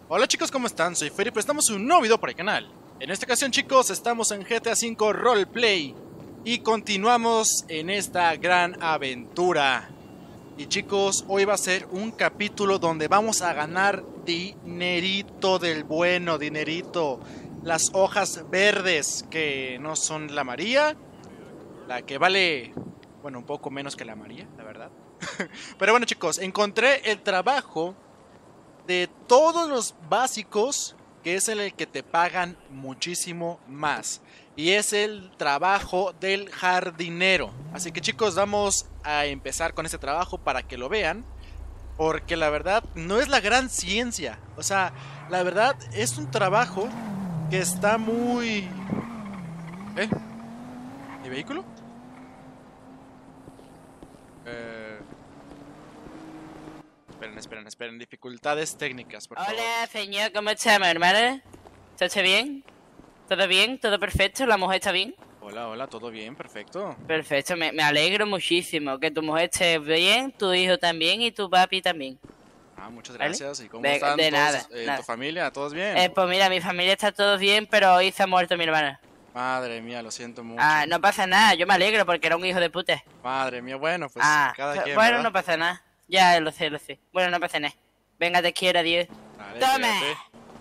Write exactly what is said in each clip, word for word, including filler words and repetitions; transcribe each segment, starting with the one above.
Hola chicos, ¿cómo están? Soy Ferry, pero estamos en un nuevo video por el canal. En esta ocasión chicos, estamos en G T A cinco Roleplay y continuamos en esta gran aventura. Y chicos, hoy va a ser un capítulo donde vamos a ganar dinerito del bueno, dinerito. Las hojas verdes, que no son la María, la que vale, bueno, un poco menos que la María, la verdad. Pero bueno chicos, encontré el trabajo de todos los básicos, que es el que te pagan muchísimo más, y es el trabajo del jardinero. Así que chicos, vamos a empezar con este trabajo para que lo vean, porque la verdad no es la gran ciencia. O sea, la verdad es un trabajo que está muy... ¿Eh? ¿Mi vehículo? Eh... Esperen, esperen, esperen. Dificultades técnicas, por favor. Hola, señor, ¿cómo estamos, hermana? ¿Está bien? ¿Todo bien? ¿Todo perfecto? ¿La mujer está bien? Hola, hola, ¿todo bien? Perfecto. Perfecto, me, me alegro muchísimo que tu mujer esté bien, tu hijo también y tu papi también. Ah, muchas gracias. ¿Vale? ¿Y cómo de, están de todos, nada, eh, nada. tu familia? ¿Todos bien? Eh, pues mira, mi familia está todo bien, pero hoy se ha muerto mi hermana. Madre mía, lo siento mucho. Ah, no pasa nada, yo me alegro porque era un hijo de puta. Madre mía, bueno, pues ah, cada quien, bueno, ¿verdad? no pasa nada. Ya lo sé, lo sé. Bueno, no pasa nada. Venga, te quiero, adiós. Dale, ¡Toma! cuídate.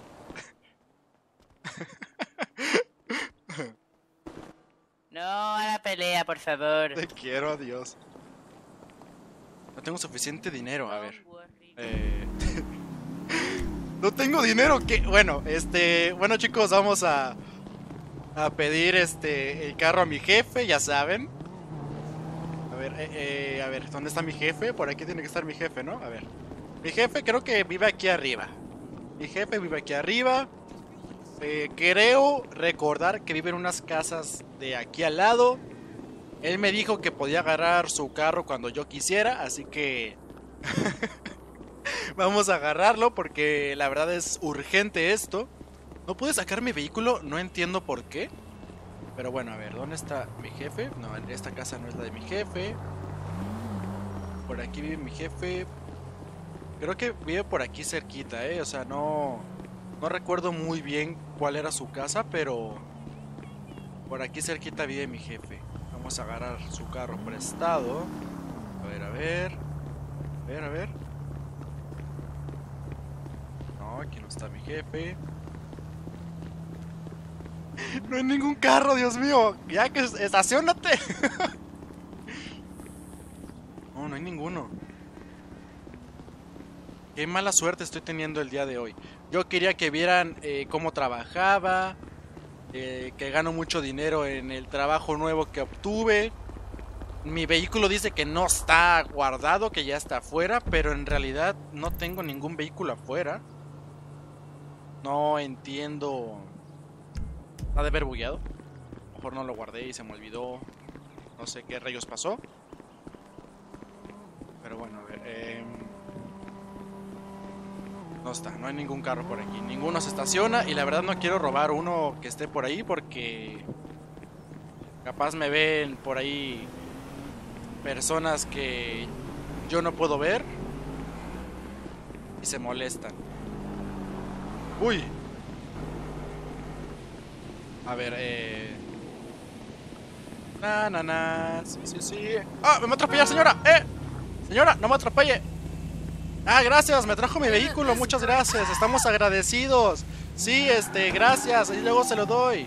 No a la pelea, por favor. Te quiero, adiós. No tengo suficiente dinero, a ver. Eh... no tengo dinero, que bueno, este, bueno chicos, vamos a a pedir este el carro a mi jefe, ya saben. A ver, eh, eh, a ver, ¿dónde está mi jefe? Por aquí tiene que estar mi jefe, ¿no? A ver. Mi jefe creo que vive aquí arriba. Mi jefe vive aquí arriba. Eh, creo recordar que vive en unas casas de aquí al lado. Él me dijo que podía agarrar su carro cuando yo quisiera, así que vamos a agarrarlo porque la verdad es urgente esto. No pude sacar mi vehículo, no entiendo por qué. Pero bueno, a ver, ¿dónde está mi jefe? No, esta casa no es la de mi jefe. Por aquí vive mi jefe. Creo que vive por aquí cerquita, eh. O sea, no... No recuerdo muy bien cuál era su casa, pero... por aquí cerquita vive mi jefe. Vamos a agarrar su carro prestado. A ver, a ver. A ver, a ver. No, aquí no está mi jefe. No hay ningún carro, Dios mío. Ya que estacionate. No, no hay ninguno. Qué mala suerte estoy teniendo el día de hoy. Yo quería que vieran eh, cómo trabajaba, eh, que gano mucho dinero en el trabajo nuevo que obtuve. Mi vehículo dice que no está guardado, que ya está afuera, pero en realidad no tengo ningún vehículo afuera. No entiendo. Ha de haber bugueado. A lo mejor no lo guardé y se me olvidó. No sé qué rayos pasó. Pero bueno, a ver. Eh... No está, no hay ningún carro por aquí. Ninguno se estaciona y la verdad no quiero robar uno que esté por ahí porque capaz me ven por ahí personas que yo no puedo ver y se molestan. Uy. A ver, eh... Na, na, na. Sí, sí, sí. ¡Ah! ¡Me va a atropellar, señora! ¡Eh! Señora, no me atropelle. Ah, gracias, me trajo mi vehículo, muchas gracias, estamos agradecidos. Sí, este, gracias, y luego se lo doy.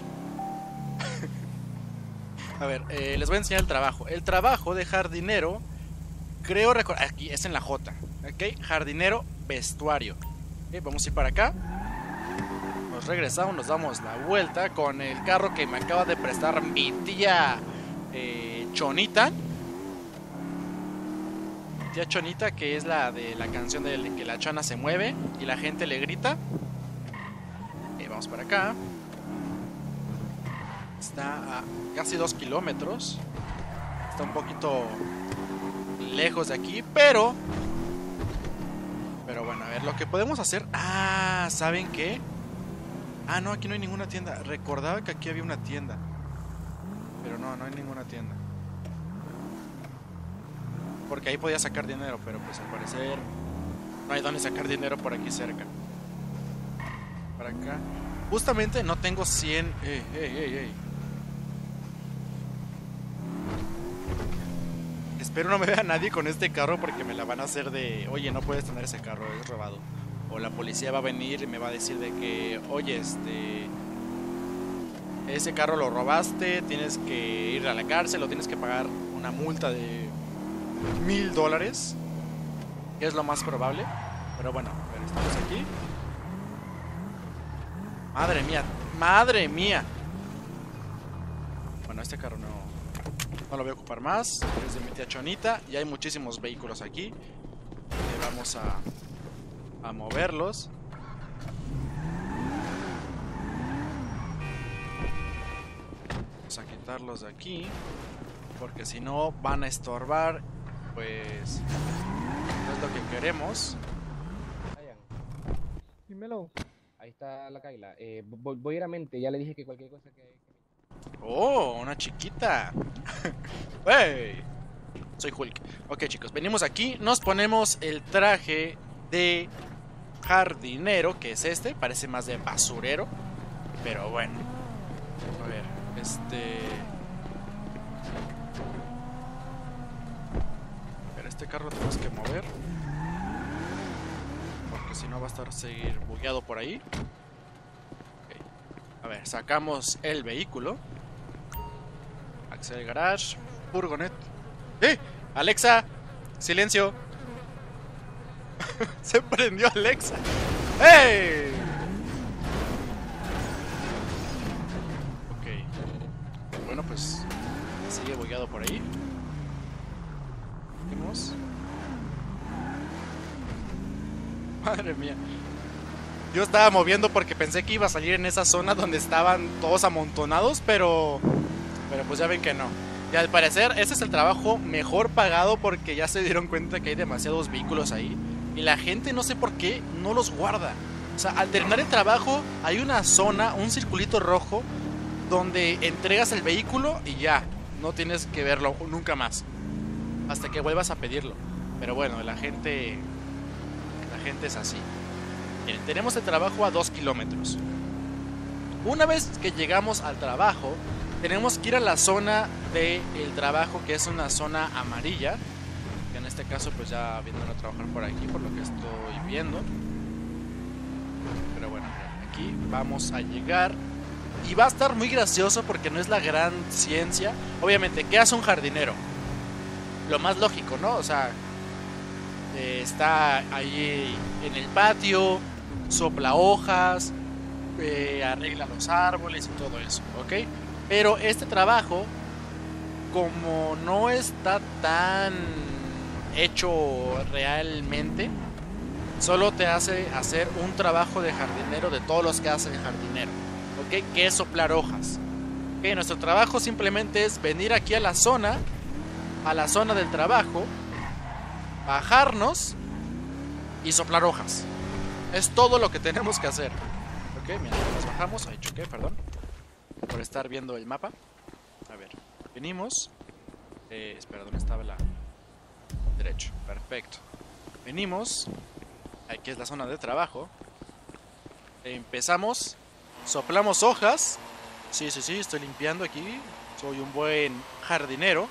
A ver, eh, les voy a enseñar el trabajo. El trabajo de jardinero, creo recordar, aquí es en la J, ok, jardinero vestuario. Okay, vamos a ir para acá. Nos regresamos, nos damos la vuelta con el carro que me acaba de prestar mi tía eh, Chonita. Tía Chonita, que es la de la canción de que la chona se mueve y la gente le grita. Eh, vamos para acá. Está a casi dos kilómetros. Está un poquito lejos de aquí, pero... Pero bueno, a ver, lo que podemos hacer... Ah, ¿saben qué? Ah, no, aquí no hay ninguna tienda. Recordaba que aquí había una tienda. Pero no, no hay ninguna tienda. Porque ahí podía sacar dinero, pero pues al parecer no hay dónde sacar dinero por aquí cerca. para acá. Justamente no tengo cien. Ey, ey, ey, ey. Espero no me vea nadie con este carro porque me la van a hacer de... Oye, no puedes tener ese carro, es robado. O la policía va a venir y me va a decir de que... Oye, este... ese carro lo robaste, tienes que ir a la cárcel o tienes que pagar una multa de mil dólares. Que es lo más probable. Pero bueno, a ver, estamos aquí. Madre mía, madre mía. Bueno, este carro no, no lo voy a ocupar más. Es de mi tía Chonita y hay muchísimos vehículos aquí. Eh, vamos a, a moverlos. Vamos a quitarlos de aquí, porque si no van a estorbar. Pues no es lo que queremos. Dímelo. Ahí está la Kaila. Eh, voy, voy a ir a mente, ya le dije que cualquier cosa que... Oh, una chiquita. Hey, soy Hulk. Ok, chicos, venimos aquí, nos ponemos el traje de jardinero, que es este, parece más de basurero, pero bueno. A ver, este... A ver, este carro lo tenemos que mover, porque si no va a estar seguir bugueado por ahí. Okay. A ver, sacamos el vehículo. Axel Garage, furgonet. ¡Eh! Alexa, silencio. Se prendió Alexa. ¡Hey! Ok. Bueno, pues sigue bugueado por ahí. Vemos. Madre mía. Yo estaba moviendo porque pensé que iba a salir en esa zona donde estaban todos amontonados, pero... Pero pues ya ven que no. Y al parecer ese es el trabajo mejor pagado porque ya se dieron cuenta que hay demasiados vehículos ahí. Y la gente no sé por qué no los guarda. O sea, al terminar el trabajo hay una zona, un circulito rojo, donde entregas el vehículo y ya. No tienes que verlo nunca más. Hasta que vuelvas a pedirlo. Pero bueno, la gente... La gente es así. Miren, tenemos el trabajo a dos kilómetros. Una vez que llegamos al trabajo, tenemos que ir a la zona del trabajo, que es una zona amarilla. Que en este caso pues ya vienen a trabajar por aquí, por lo que estoy viendo. Pero bueno, aquí vamos a llegar. Y va a estar muy gracioso porque no es la gran ciencia. Obviamente, ¿qué hace un jardinero? Lo más lógico, ¿no? O sea, eh, está ahí en el patio, sopla hojas, eh, arregla los árboles y todo eso, ¿ok? Pero este trabajo, como no está tan hecho realmente, solo te hace hacer un trabajo de jardinero de todos los que hace el jardinero, ¿ok? Que es soplar hojas. ¿Ok? Nuestro trabajo simplemente es venir aquí a la zona, a la zona del trabajo, bajarnos y soplar hojas. Es todo lo que tenemos que hacer. Ok, mira, nos bajamos. Ahí choqué, perdón por estar viendo el mapa. A ver, venimos. Eh, espera, ¿dónde estaba la...? Derecho, perfecto. Venimos. Aquí es la zona de trabajo. Empezamos. Soplamos hojas. Sí, sí, sí, estoy limpiando aquí. Soy un buen jardinero.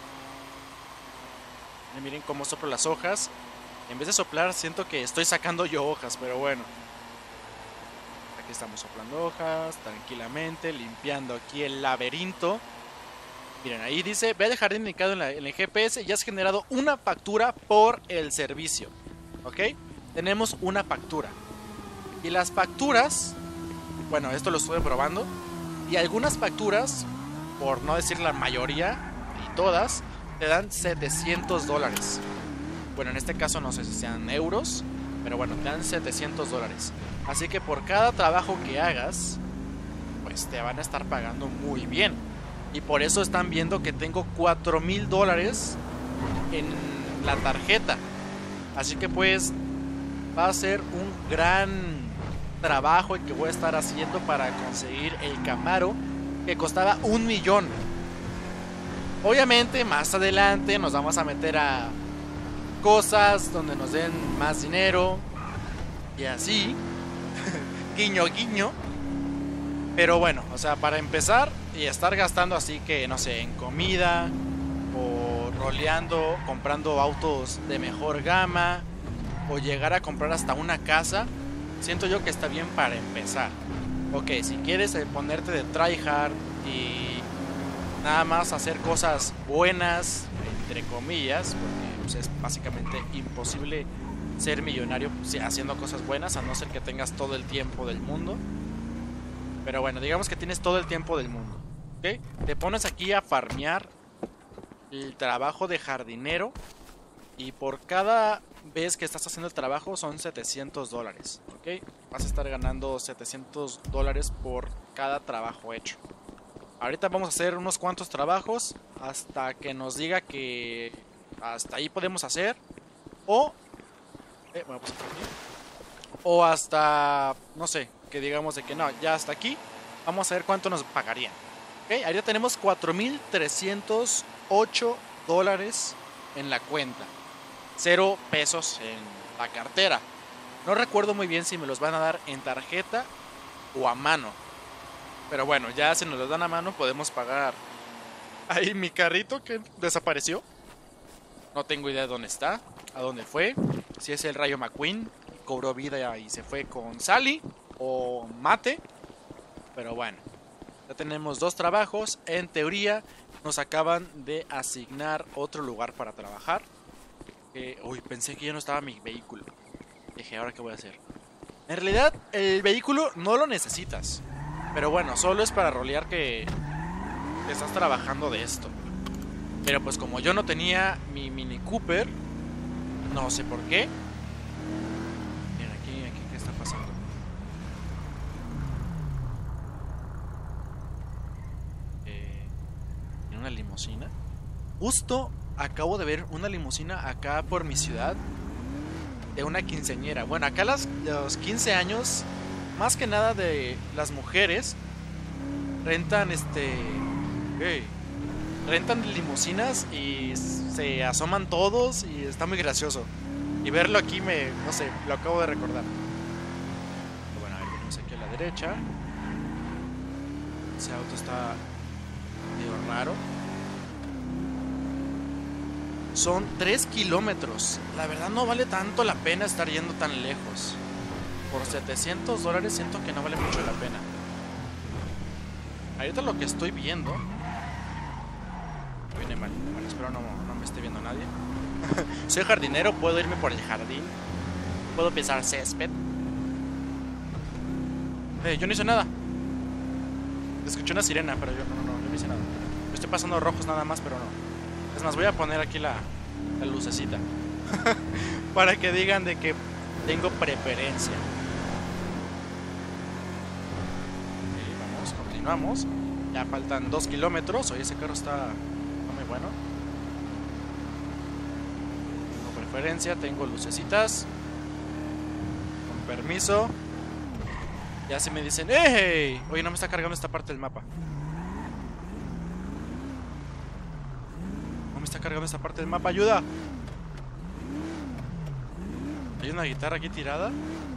Y miren cómo soplo las hojas. En vez de soplar, siento que estoy sacando yo hojas, pero bueno. Aquí estamos soplando hojas, tranquilamente, limpiando aquí el laberinto. Miren, ahí dice, ve al jardín indicado en, la, en el G P S y has generado una factura por el servicio. ¿Ok? Tenemos una factura. Y las facturas, bueno, esto lo estuve probando. Y algunas facturas, por no decir la mayoría, y todas, te dan setecientos dólares. Bueno, en este caso no sé si sean euros, pero bueno, te dan setecientos dólares. Así que por cada trabajo que hagas, pues te van a estar pagando muy bien. Y por eso están viendo que tengo cuatro mil dólares en la tarjeta. Así que pues va a ser un gran trabajo el que voy a estar haciendo para conseguir el Camaro, que costaba un millón. Obviamente más adelante nos vamos a meter a cosas donde nos den más dinero y así. Guiño, guiño. Pero bueno, o sea, para empezar y estar gastando así que, no sé, en comida o roleando, comprando autos de mejor gama o llegar a comprar hasta una casa, siento yo que está bien para empezar. Ok, si quieres eh, ponerte de tryhard y nada más hacer cosas buenas, entre comillas, porque pues, es básicamente imposible ser millonario pues, haciendo cosas buenas, a no ser que tengas todo el tiempo del mundo. Pero bueno, digamos que tienes todo el tiempo del mundo, ¿ok? Te pones aquí a farmear el trabajo de jardinero y por cada vez que estás haciendo el trabajo son setecientos dólares, ¿ok? Vas a estar ganando setecientos dólares por cada trabajo hecho. Ahorita vamos a hacer unos cuantos trabajos hasta que nos diga que hasta ahí podemos hacer o... Eh, bueno, pues aquí. O hasta, no sé, que digamos de que no, ya hasta aquí. Vamos a ver cuánto nos pagarían. Ok, ahorita tenemos cuatro mil trescientos ocho dólares en la cuenta. Cero pesos en la cartera. No recuerdo muy bien si me los van a dar en tarjeta o a mano. Pero bueno, ya si nos los dan a mano podemos pagar. Ahí mi carrito que desapareció. No tengo idea de dónde está, a dónde fue. Si es el Rayo McQueen, cobró vida y se fue con Sally o Mate. Pero bueno, ya tenemos dos trabajos. En teoría nos acaban de asignar otro lugar para trabajar. eh, Uy, pensé que ya no estaba mi vehículo. Dije, ¿ahora qué voy a hacer? En realidad el vehículo no lo necesitas, pero bueno, solo es para rolear que, que estás trabajando de esto. Pero pues como yo no tenía mi Mini Cooper, no sé por qué. Miren, aquí, aquí, ¿qué está pasando? Eh, ¿Tiene una limusina? Justo acabo de ver una limusina acá por mi ciudad de una quinceañera. Bueno, acá las, los quince años, más que nada de las mujeres, rentan este... Hey, rentan limusinas y se asoman todos y está muy gracioso. Y verlo aquí me, no sé, lo acabo de recordar. Pero bueno, a ver, venimos aquí a la derecha. Ese auto está medio raro. Son tres kilómetros. La verdad no vale tanto la pena estar yendo tan lejos. Por setecientos dólares siento que no vale mucho la pena. Ahorita lo que estoy viendo... Viene mal, bueno, espero no, no me esté viendo nadie. Soy jardinero, puedo irme por el jardín. Puedo pisar césped. Eh, yo no hice nada. Escuché una sirena, pero yo no, no, no, yo no hice nada. Yo estoy pasando rojos nada más, pero no. Es más, voy a poner aquí la, la lucecita. Para que digan de que tengo preferencia. Ok, vamos, continuamos. Ya faltan dos kilómetros. Oye, ese carro está... muy bueno. Tengo preferencia, tengo lucecitas. Con permiso. Ya se me dicen, ¡hey! Oye, no me está cargando esta parte del mapa. No me está cargando esta parte del mapa, ayuda. Hay una guitarra aquí tirada.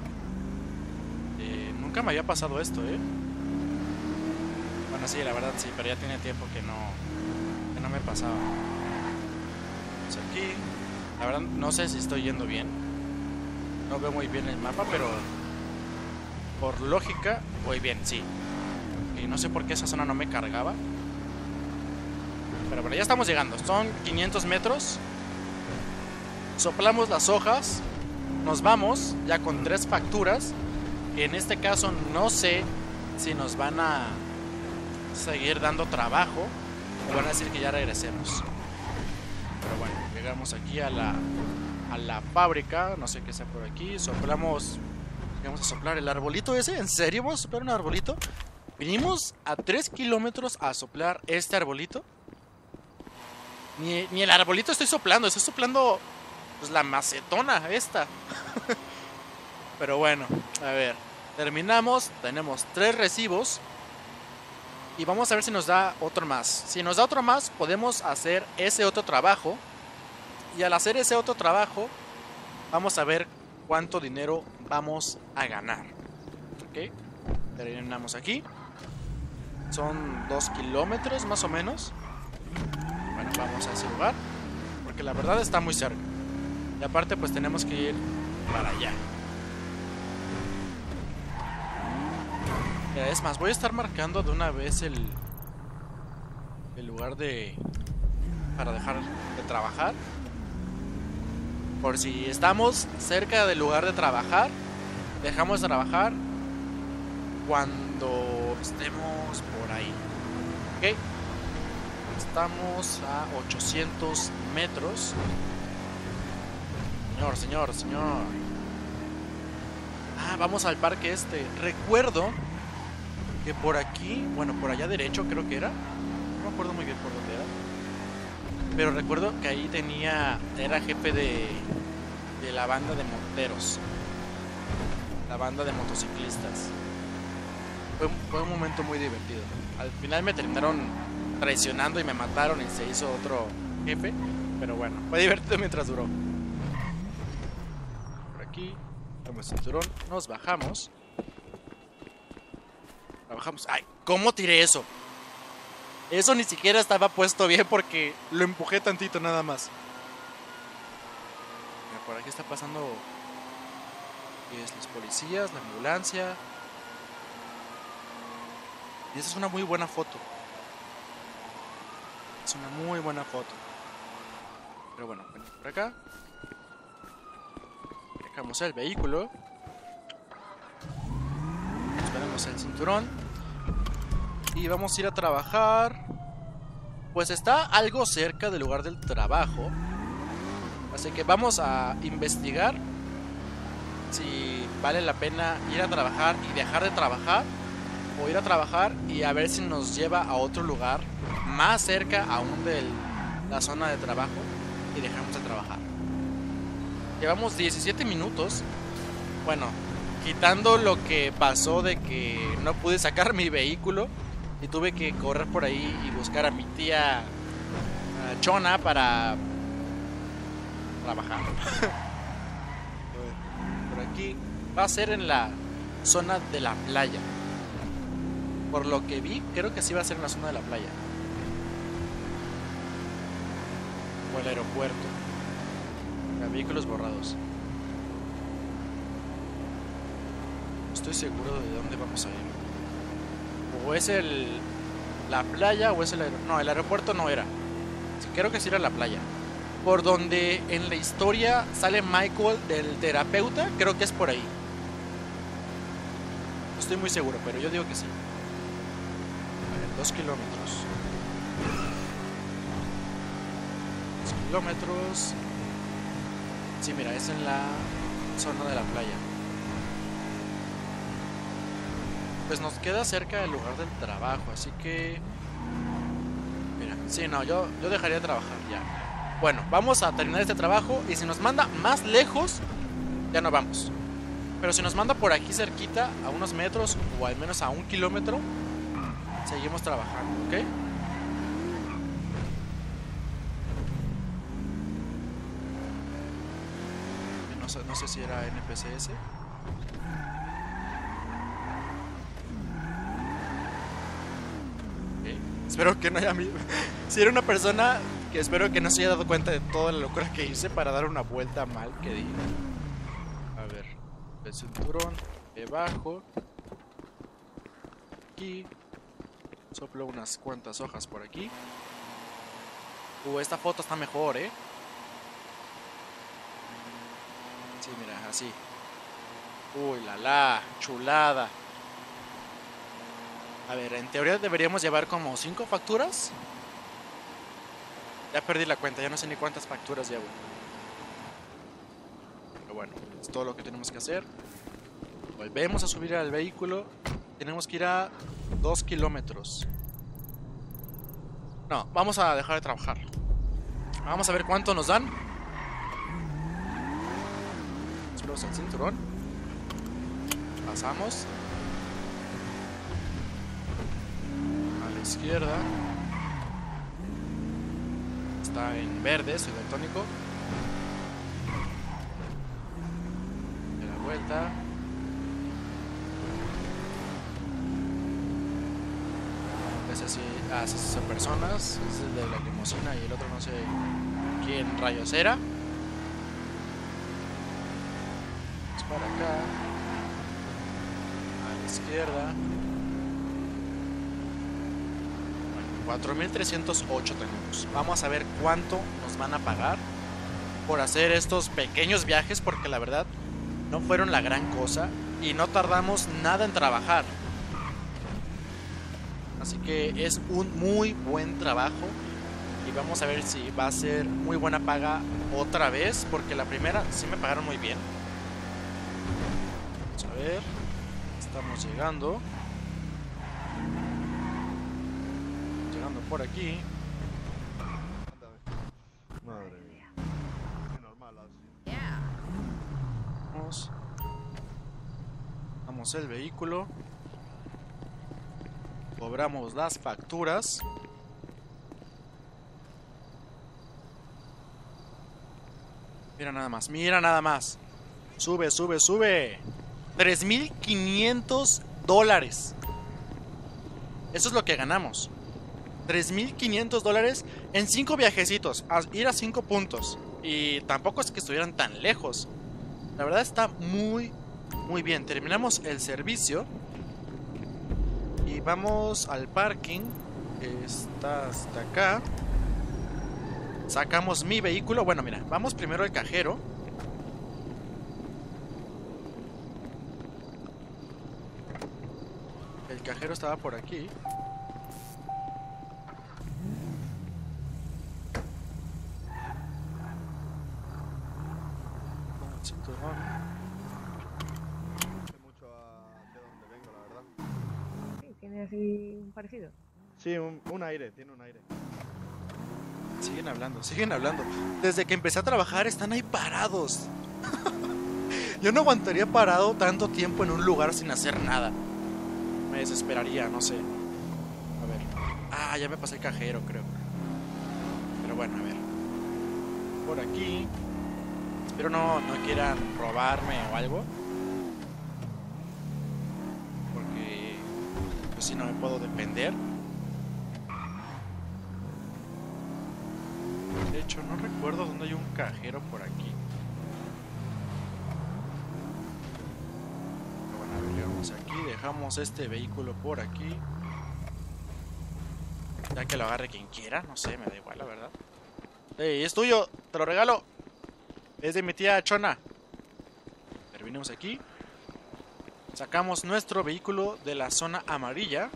eh, Nunca me había pasado esto, eh. Bueno, sí, la verdad sí, pero ya tiene tiempo que no que no me pasaba. Pues aquí, la verdad no sé si estoy yendo bien. No veo muy bien el mapa, pero por lógica voy bien, sí. Y no sé por qué esa zona no me cargaba. Pero bueno, ya estamos llegando. Son quinientos metros. Soplamos las hojas. Nos vamos ya con tres facturas. En este caso no sé si nos van a seguir dando trabajo o van a decir que ya regresemos. Pero bueno, llegamos aquí a la a la fábrica. No sé qué sea por aquí. Soplamos. Vamos a soplar el arbolito ese. ¿En serio vamos a soplar un arbolito? Vinimos a tres kilómetros a soplar este arbolito. Ni, ni el arbolito estoy soplando. Estoy soplando pues la macetona esta. Pero bueno, a ver. Terminamos. Tenemos tres recibos. Y vamos a ver si nos da otro más. Si nos da otro más, podemos hacer ese otro trabajo. Y al hacer ese otro trabajo, vamos a ver cuánto dinero vamos a ganar. Ok, terminamos aquí. Son dos kilómetros más o menos. Bueno, vamos a ese lugar, porque la verdad está muy cerca. Y aparte pues tenemos que ir para allá. Es más, voy a estar marcando de una vez el el lugar de para dejar de trabajar, por si estamos cerca del lugar de trabajar. Dejamos de trabajar cuando estemos por ahí. Ok, estamos a ochocientos metros. Señor, señor, señor. Ah, vamos al parque este. Recuerdo que por aquí, bueno, por allá derecho creo que era. No me acuerdo muy bien por dónde era. Pero recuerdo que ahí tenía, era jefe de, de la banda de monteros. La banda de motociclistas. Fue, fue un momento muy divertido. Al final me terminaron traicionando y me mataron y se hizo otro jefe. Pero bueno, fue divertido mientras duró. Por aquí, damos el cinturón, nos bajamos. Bajamos. Ay, ¿cómo tiré eso? Eso ni siquiera estaba puesto bien porque lo empujé tantito nada más. Mira, por aquí está pasando es los policías, la ambulancia. Y esa es una muy buena foto. Es una muy buena foto. Pero bueno, venimos por acá. Dejamos el vehículo. Nos ponemos el cinturón. Y vamos a ir a trabajar. Pues está algo cerca del lugar del trabajo. Así que vamos a investigar si vale la pena ir a trabajar y dejar de trabajar, o ir a trabajar y a ver si nos lleva a otro lugar más cerca aún de la zona de trabajo y dejamos de trabajar. Llevamos diecisiete minutos. Bueno, quitando lo que pasó de que no pude sacar mi vehículo y tuve que correr por ahí y buscar a mi tía uh, Chona para trabajar. Por aquí va a ser en la zona de la playa. Por lo que vi, creo que sí va a ser en la zona de la playa. O el aeropuerto. Los vehículos borrados. No estoy seguro de dónde vamos a ir. O es el la playa o es el aeropuerto. No, el aeropuerto no era. Creo que sí era la playa. Por donde en la historia sale Michael del terapeuta, creo que es por ahí. No estoy muy seguro, pero yo digo que sí. A ver, dos kilómetros. Dos kilómetros. Sí, mira, es en la zona de la playa. Pues nos queda cerca del lugar del trabajo, así que... Mira, sí, no, yo, yo dejaría de trabajar ya. Bueno, vamos a terminar este trabajo y si nos manda más lejos, ya no vamos. Pero si nos manda por aquí cerquita, a unos metros o al menos a un kilómetro, seguimos trabajando, ¿ok? No sé, no sé si era N P C ese. Espero que no haya... Si era una persona que espero que no se haya dado cuenta de toda la locura que hice para dar una vuelta mal que di. A ver, el cinturón, debajo. Aquí. Soplo unas cuantas hojas por aquí. Uh, esta foto está mejor, ¿eh? Sí, mira, así. Uy, la la, chulada. A ver, en teoría deberíamos llevar como cinco facturas. Ya perdí la cuenta, ya no sé ni cuántas facturas llevo. Pero bueno, es todo lo que tenemos que hacer. Volvemos a subir al vehículo. Tenemos que ir a dos kilómetros. No, vamos a dejar de trabajar. Vamos a ver cuánto nos dan. Esperamos el cinturón. Pasamos. Izquierda está en verde, soy daltónico. De la vuelta. ese sí, ah, sí, sí son personas. Es el de la limusina y el otro no sé quién rayos era. Es para acá. A la izquierda. Bueno, cuatro mil trescientos ocho tenemos. Vamos a ver cuánto nos van a pagar por hacer estos pequeños viajes, porque la verdad no fueron la gran cosa y no tardamos nada en trabajar. Así que es un muy buen trabajo y vamos a ver si va a ser muy buena paga otra vez, porque la primera sí me pagaron muy bien. Vamos a ver, estamos llegando. Llegando por aquí. Madre mía. Qué normal así. Vamos. Damos el vehículo. Cobramos las facturas. Mira nada más, mira nada más. Sube, sube, sube. tres mil quinientos dólares. Eso es lo que ganamos. tres mil quinientos dólares en cinco viajecitos. A ir a cinco puntos. Y tampoco es que estuvieran tan lejos. La verdad está muy, muy bien. Terminamos el servicio. Y vamos al parking. Que está hasta acá. Sacamos mi vehículo. Bueno, mira, vamos primero al cajero. El cajero estaba por aquí. Cinturón. No sé mucho a- de dónde vengo, la verdad. Sí, tiene así un parecido. Sí, un, un aire, tiene un aire. Siguen hablando, siguen hablando. Desde que empecé a trabajar están ahí parados. Yo no aguantaría parado tanto tiempo en un lugar sin hacer nada. Me desesperaría, no sé. A ver. Ah, ya me pasé el cajero, creo. Pero bueno, a ver. Por aquí. Espero no, no quieran robarme o algo. Porque pues si no me puedo defender. De hecho, no recuerdo dónde hay un cajero por aquí. Pero bueno, a ver, llegamos aquí. Dejamos este vehículo por aquí. Ya que lo agarre quien quiera. No sé, me da igual, la verdad. ¡Ey, es tuyo! ¡Te lo regalo! Es de mi tía Chona. Terminamos aquí. Sacamos nuestro vehículo de la zona amarilla.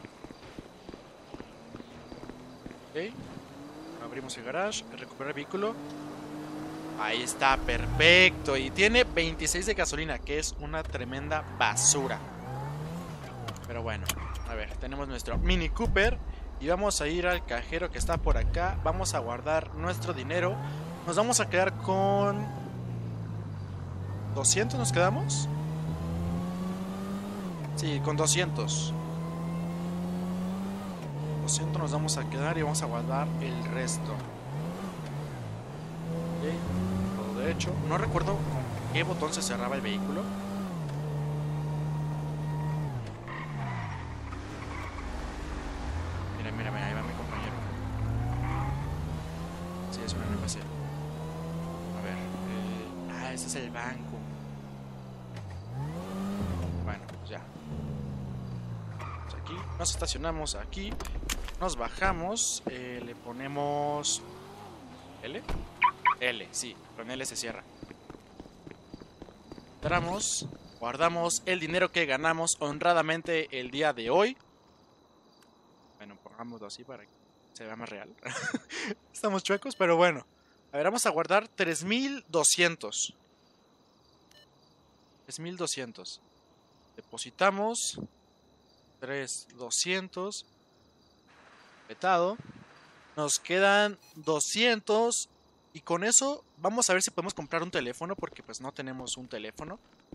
Ok. Abrimos el garage, recuperar el vehículo. Ahí está, perfecto. Y tiene veintiséis de gasolina, que es una tremenda basura. Pero bueno, a ver, tenemos nuestro Mini Cooper. Y vamos a ir al cajero que está por acá. Vamos a guardar nuestro dinero. Nos vamos a quedar con ¿doscientos nos quedamos? Sí, con doscientos. doscientos nos vamos a quedar y vamos a guardar el resto. Ok, todo de hecho. No recuerdo con qué botón se cerraba el vehículo. Mira, mira, mira, ahí va mi compañero. Sí, es un N P C. A ver. Eh, ah, ese es el banco. Bueno, pues ya. Aquí nos estacionamos aquí. Nos bajamos, eh, le ponemos L, L, sí, con L se cierra. Entramos, guardamos el dinero que ganamos honradamente el día de hoy. Bueno, pongámoslo así para que se vea más real. Estamos chuecos, pero bueno. A ver, vamos a guardar tres mil doscientos. tres mil doscientos. Depositamos tres mil doscientos. Petado. Nos quedan doscientos. Y con eso vamos a ver si podemos comprar un teléfono. Porque pues no tenemos un teléfono.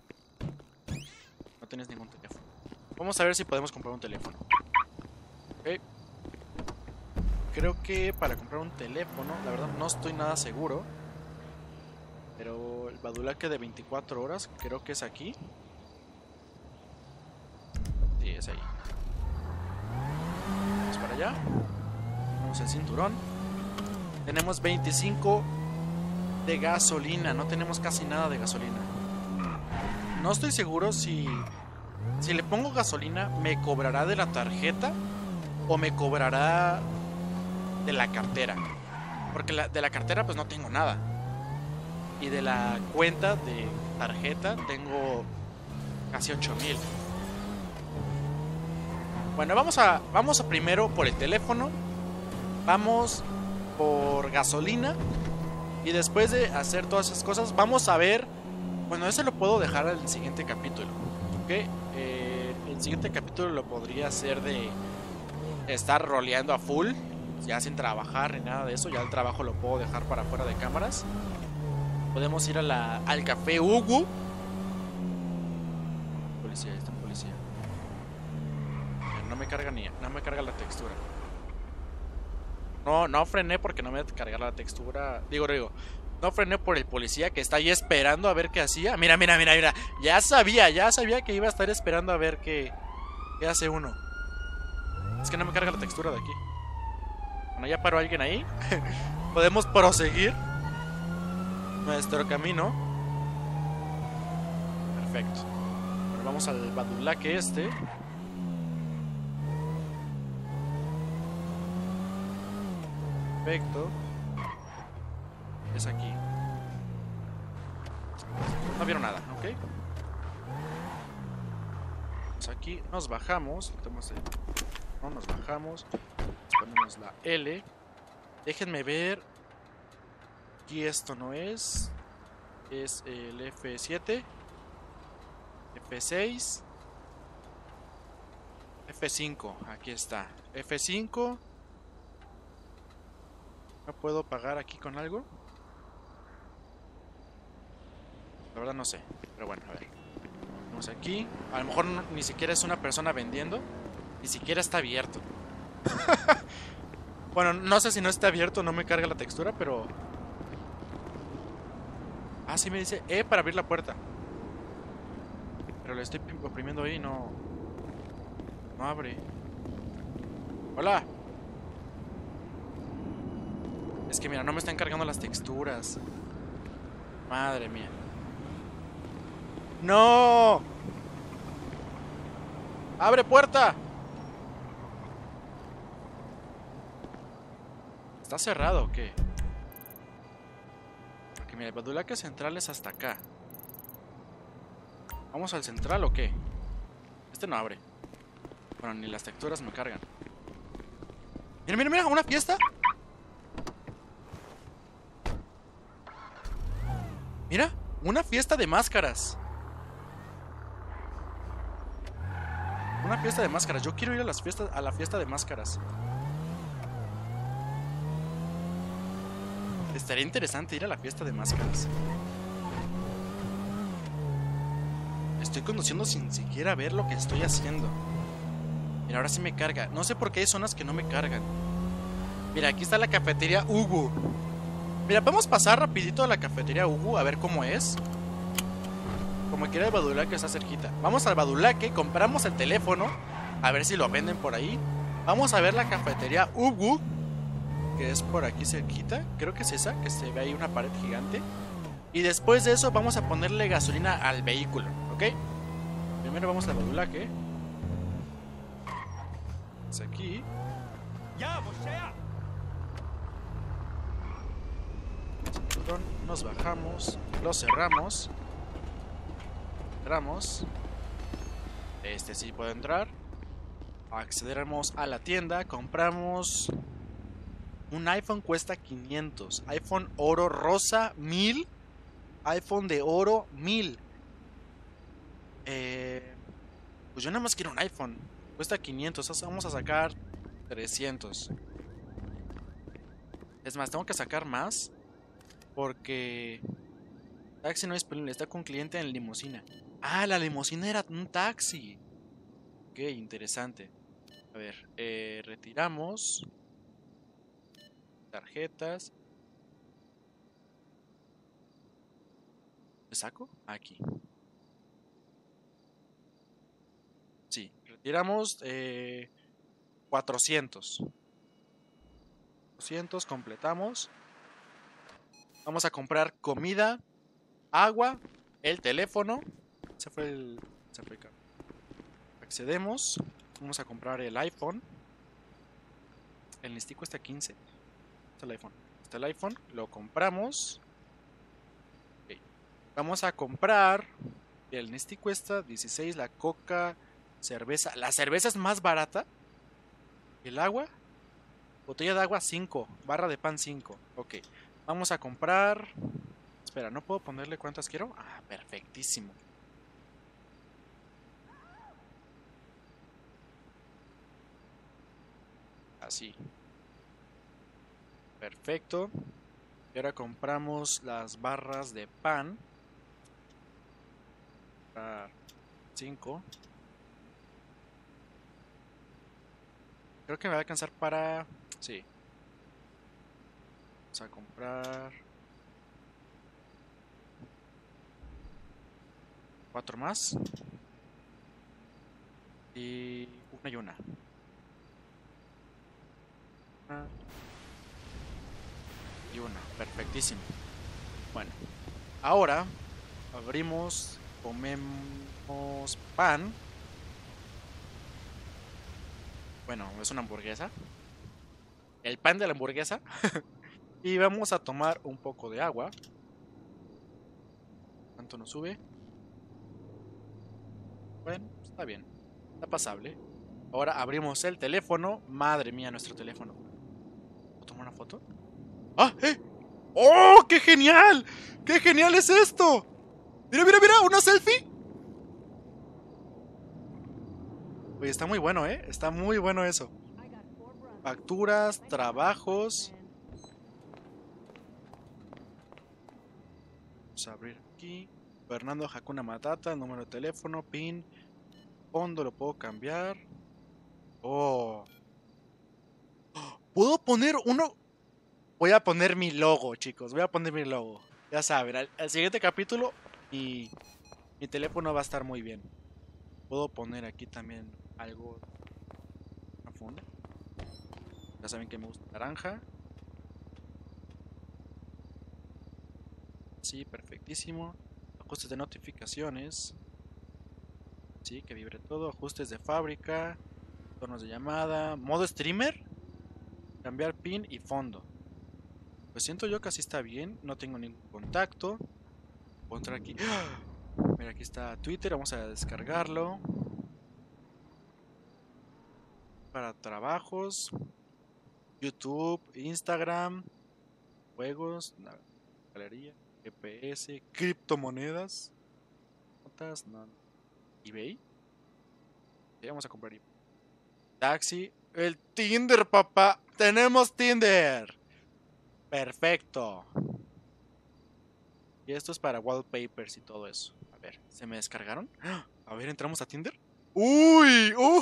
No tienes ningún teléfono. Vamos a ver si podemos comprar un teléfono. Ok. Creo que para comprar un teléfono, la verdad no estoy nada seguro. Pero el badulaque de veinticuatro horas creo que es aquí. Sí, es ahí. Vamos para allá. allá. Tenemos el cinturón. Tenemos veinticinco de gasolina. No tenemos casi nada de gasolina. No estoy seguro si... Si le pongo gasolina, ¿me cobrará de la tarjeta? ¿O me cobrará de la cartera? Porque la, de la cartera pues no tengo nada. Y de la cuenta de tarjeta tengo casi ocho mil. Bueno, vamos a, vamos a primero por el teléfono. Vamos por gasolina. Y después de hacer todas esas cosas, vamos a ver... Bueno, ese lo puedo dejar al siguiente capítulo. ¿Ok? Eh, el siguiente capítulo lo podría hacer de estar roleando a full. Ya sin trabajar ni nada de eso. Ya el trabajo lo puedo dejar para fuera de cámaras. Podemos ir a la, al café Hugo. Policía, ahí está un policía. No me carga ni, no me carga la textura. No, no frené porque no me va a cargar la textura. Digo, digo, no frené por el policía que está ahí esperando a ver qué hacía. Mira, mira, mira, mira. Ya sabía, ya sabía que iba a estar esperando a ver qué, qué hace uno. Es que no me carga la textura de aquí. Bueno, ya paró alguien ahí. Podemos proseguir nuestro camino. Perfecto. Bueno, vamos al badulaque este. Perfecto. Es aquí. No vieron nada, ¿ok? Pues aquí nos bajamos. No, nos bajamos. Ponemos la L. Déjenme ver. Aquí esto no es. Es el F siete. F seis. F cinco. Aquí está. F cinco. ¿No puedo pagar aquí con algo? La verdad no sé. Pero bueno, a ver. Vamos aquí. A lo mejor no, ni siquiera es una persona vendiendo. Ni siquiera está abierto. Bueno, no sé si no está abierto. No me carga la textura, pero... Ah, sí me dice E para abrir la puerta. Pero le estoy oprimiendo ahí y no... No abre. Hola. Es que mira, no me están cargando las texturas. Madre mía. ¡No! ¡Abre puerta! ¿Está cerrado o qué? Porque mira, el badulaque central es hasta acá. ¿Vamos al central o qué? Este no abre. Bueno, ni las texturas me cargan. Mira, mira, mira, una fiesta. Mira, una fiesta de máscaras. Una fiesta de máscaras. Yo quiero ir a las fiestas, a la fiesta de máscaras. Estaría interesante ir a la fiesta de máscaras. Estoy conduciendo sin siquiera ver lo que estoy haciendo. Mira, ahora sí me carga. No sé por qué hay zonas que no me cargan. Mira, aquí está la cafetería Hugo. Mira, vamos a pasar rapidito a la cafetería Hugo a ver cómo es. Como quiera el badulaque está cerquita. Vamos al badulaque, compramos el teléfono. A ver si lo venden por ahí. Vamos a ver la cafetería Hugo, que es por aquí cerquita. Creo que es esa, que se ve ahí una pared gigante. Y después de eso vamos a ponerle gasolina al vehículo, ¿ok? Primero vamos al badulaque. Es aquí. Nos bajamos, lo cerramos. Entramos. Este sí puede entrar. Accederemos a la tienda. Compramos un iPhone, cuesta quinientos. iPhone oro rosa mil. iPhone de oro mil. eh, Pues yo nada más quiero un iPhone. Cuesta quinientos. Vamos a sacar trescientos. Es más, tengo que sacar más porque taxi no es disponible. Está con cliente en limusina. Ah, la limusina era un taxi. Ok, interesante. A ver, eh, retiramos tarjetas. ¿Le saco? Aquí. Sí, retiramos. Eh, cuatrocientos. cuatrocientos, completamos. Vamos a comprar comida, agua, el teléfono. Se fue el... Se fue el carro. Accedemos. Vamos a comprar el iPhone. El Nesti cuesta quince. Este es el iPhone. Este es el iPhone. Lo compramos. Okay. Vamos a comprar. El Nesti cuesta dieciséis. La coca, cerveza. La cerveza es más barata. El agua. Botella de agua cinco. Barra de pan cinco. Ok. Vamos a comprar. Espera, ¿no puedo ponerle cuántas quiero? Ah, perfectísimo. Así. Perfecto. Y ahora compramos las barras de pan. cinco. Creo que me va a alcanzar para... Sí. Vamos a comprar... Cuatro más. Y una y una. Una. Y una. Perfectísimo. Bueno. Ahora abrimos, comemos pan. Bueno, es una hamburguesa. El pan de la hamburguesa. Y vamos a tomar un poco de agua. ¿Cuánto nos sube? Bueno, está bien. Está pasable. Ahora abrimos el teléfono. Madre mía, nuestro teléfono. ¿Puedo tomar una foto? ¡Ah! ¡Eh! ¡Oh! ¡Qué genial! ¡Qué genial es esto! ¡Mira, mira, mira! ¡Una selfie! Oye, está muy bueno, ¿eh? Está muy bueno eso. Facturas, trabajos. Vamos a abrir aquí. Fernando Hakuna Matata, número de teléfono, pin, fondo, lo puedo cambiar. Oh. ¿Puedo poner uno? Voy a poner mi logo, chicos. Voy a poner mi logo. Ya saben, al, al siguiente capítulo y mi teléfono va a estar muy bien. Puedo poner aquí también algo. Una funda. Ya saben que me gusta naranja. Sí, perfectísimo. Ajustes de notificaciones. Sí, que vibre todo. Ajustes de fábrica. Tonos de llamada. Modo streamer. Cambiar pin y fondo. Pues siento yo que así está bien. No tengo ningún contacto. Voy a entrar aquí. ¡Ah! Mira, aquí está Twitter. Vamos a descargarlo. Para trabajos. YouTube, Instagram. Juegos. Galería. G P S. Criptomonedas. Notas. No. eBay. Sí, vamos a comprar eBay. Taxi. El Tinder, papá. Tenemos Tinder. Perfecto. Y esto es para wallpapers y todo eso. A ver, ¿se me descargaron? A ver, entramos a Tinder. ¡Uy! ¡Uh!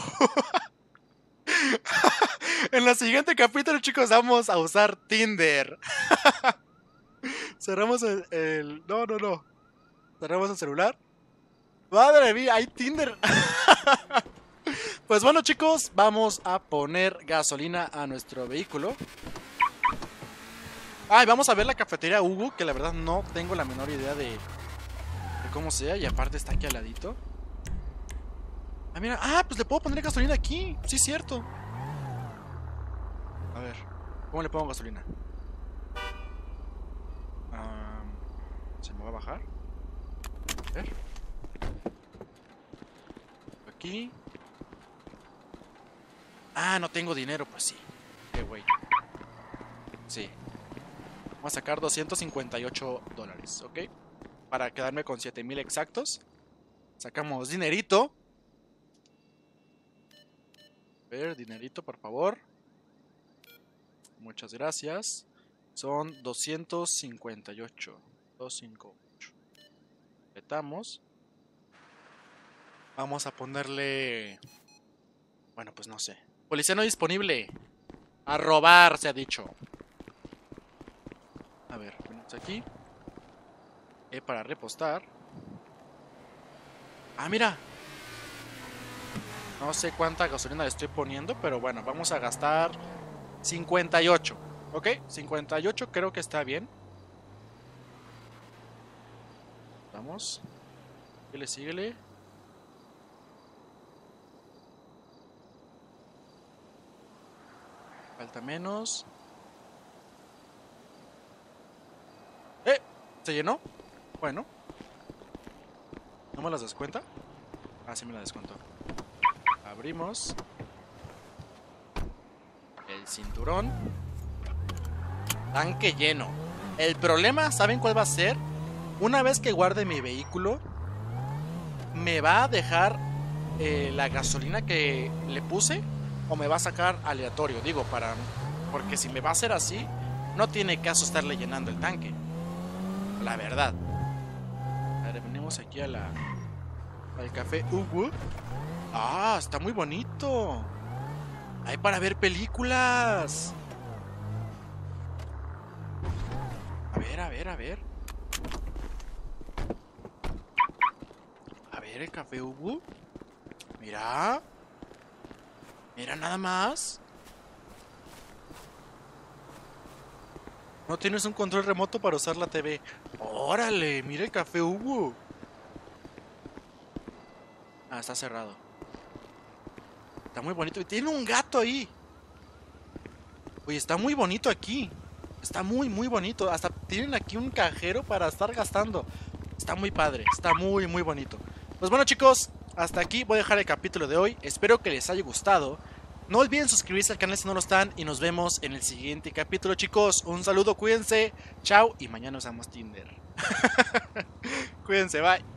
En el siguiente capítulo, chicos, vamos a usar Tinder. Cerramos el, el... No, no, no. Cerramos el celular. ¡Madre mía! ¡Hay Tinder! Pues bueno, chicos, vamos a poner gasolina a nuestro vehículo. Ah, y vamos a ver la cafetería Hugo, que la verdad no tengo la menor idea de, de cómo sea. Y aparte está aquí al ladito. Ah, mira. Ah, pues le puedo poner gasolina aquí. Sí, es cierto. A ver, ¿cómo le pongo gasolina? Um, ¿Se me va a bajar? A ver. Aquí. Ah, no tengo dinero, pues sí. Qué güey. Sí. Vamos a sacar doscientos cincuenta y ocho dólares, ¿ok? Para quedarme con siete mil exactos. Sacamos dinerito. A ver, dinerito, por favor. Muchas gracias. Son doscientos cincuenta y ocho. doscientos cincuenta y ocho. Completamos. Vamos a ponerle... Bueno, pues no sé. Policía no disponible. A robar, se ha dicho. A ver, venimos aquí. E para repostar. Ah, mira. No sé cuánta gasolina le estoy poniendo, pero bueno, vamos a gastar cincuenta y ocho. ¿Ok? cincuenta y ocho creo que está bien. Vamos. Síguele, síguele. Falta menos. ¡Eh! ¿Se llenó? Bueno. ¿No me las descuenta? Ah, sí me la descuento. Abrimos. El cinturón. Tanque lleno. El problema, ¿saben cuál va a ser? Una vez que guarde mi vehículo, me va a dejar eh, la gasolina que le puse o me va a sacar aleatorio. Digo, para... porque si me va a hacer así, no tiene caso estarle llenando el tanque. La verdad. A ver, venimos aquí a la... al café Ugu. Ah, está muy bonito. Hay para ver películas. A ver, a ver, a ver. A ver el café Ugu. Mira. Mira nada más. No tienes un control remoto para usar la T V. Órale, mira el café Ugu. Ah, está cerrado. Está muy bonito. Y tiene un gato ahí. Oye, está muy bonito aquí. Está muy, muy bonito. Hasta tienen aquí un cajero para estar gastando. Está muy padre. Está muy, muy bonito. Pues bueno, chicos, hasta aquí voy a dejar el capítulo de hoy. Espero que les haya gustado. No olviden suscribirse al canal si no lo están. Y nos vemos en el siguiente capítulo, chicos. Un saludo, cuídense. Chao. Y mañana usamos Tinder. Cuídense, bye.